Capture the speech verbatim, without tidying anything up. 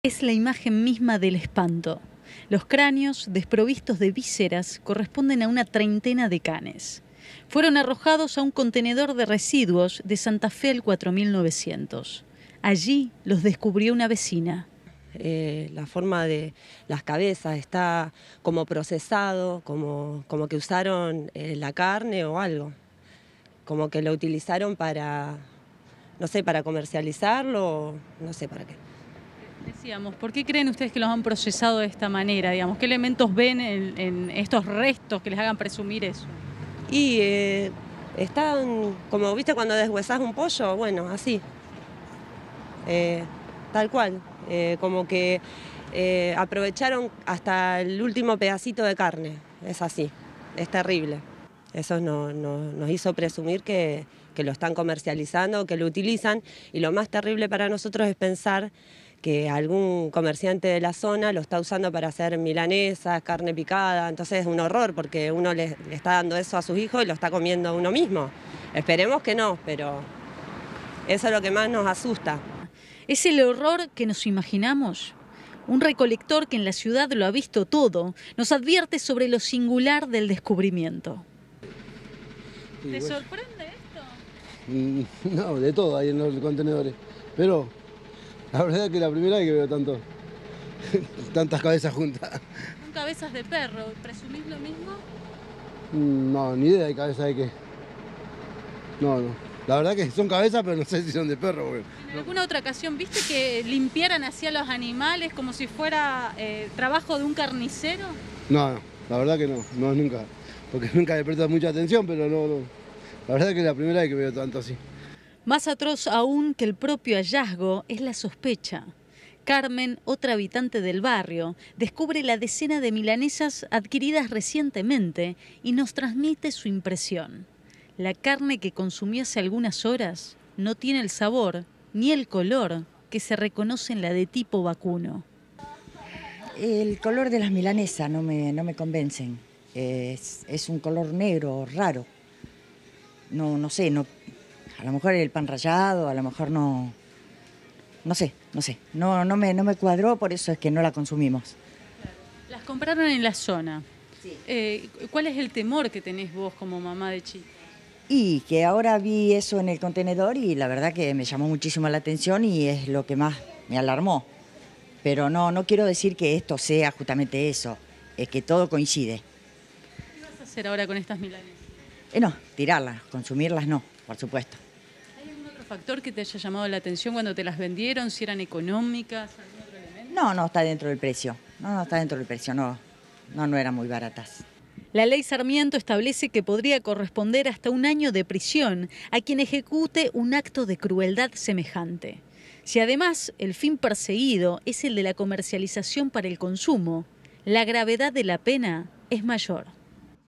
Es la imagen misma del espanto. Los cráneos, desprovistos de vísceras, corresponden a una treintena de canes. Fueron arrojados a un contenedor de residuos de Santa Fe al cuatro mil novecientos. Allí los descubrió una vecina. Eh, la forma de las cabezas está como procesado, como, como que usaron eh, la carne o algo. Como que lo utilizaron para, no sé, para comercializarlo, no sé para qué. Decíamos, ¿por qué creen ustedes que los han procesado de esta manera? Digamos, ¿qué elementos ven en, en estos restos que les hagan presumir eso? Y eh, están, como viste cuando deshuesás un pollo, bueno, así, eh, tal cual, eh, como que eh, aprovecharon hasta el último pedacito de carne, es así, es terrible. Eso no, no, nos hizo presumir que, que lo están comercializando, que lo utilizan, y lo más terrible para nosotros es pensar que algún comerciante de la zona lo está usando para hacer milanesas, carne picada. Entonces es un horror porque uno le, le está dando eso a sus hijos y lo está comiendo uno mismo. Esperemos que no, pero eso es lo que más nos asusta. ¿Es el horror que nos imaginamos? Un recolector que en la ciudad lo ha visto todo nos advierte sobre lo singular del descubrimiento. Sí, ¿Te bueno. sorprende esto? Mm, No, de todo hay en los contenedores. Pero la verdad es que es la primera vez que veo tanto, tantas cabezas juntas. Son cabezas de perro. ¿Presumís lo mismo? Mm, No, ni idea de cabeza de qué. No, no. La verdad que son cabezas, pero no sé si son de perro. Porque... ¿En alguna otra ocasión viste que limpiaran así a los animales como si fuera eh, trabajo de un carnicero? No, no, la verdad que no, no nunca. Porque nunca le presto mucha atención, pero no, no. La verdad que es la primera vez que veo tanto así. Más atroz aún que el propio hallazgo es la sospecha. Carmen, otra habitante del barrio, descubre la decena de milanesas adquiridas recientemente y nos transmite su impresión. La carne que consumió hace algunas horas no tiene el sabor ni el color que se reconoce en la de tipo vacuno. El color de las milanesas no me, no me convencen. Es, es un color negro, raro. No, no sé, no, a lo mejor el pan rallado, a lo mejor no... No sé, no sé. No, no, me, no me cuadró, por eso es que no la consumimos. Las compraron en la zona. Sí. Eh, ¿Cuál es el temor que tenés vos como mamá de chica? Y que ahora vi eso en el contenedor y la verdad que me llamó muchísimo la atención y es lo que más me alarmó. Pero no, no quiero decir que esto sea justamente eso, es que todo coincide. ¿Qué vas a hacer ahora con estas milanesas? Eh, no, tirarlas, consumirlas no, por supuesto. ¿Hay algún otro factor que te haya llamado la atención cuando te las vendieron? ¿Si eran económicas? ¿Algún otro elemento? No, no está dentro del precio. No, no está dentro del precio, no, no, no eran muy baratas. La ley Sarmiento establece que podría corresponder hasta un año de prisión a quien ejecute un acto de crueldad semejante. Si además el fin perseguido es el de la comercialización para el consumo, la gravedad de la pena es mayor.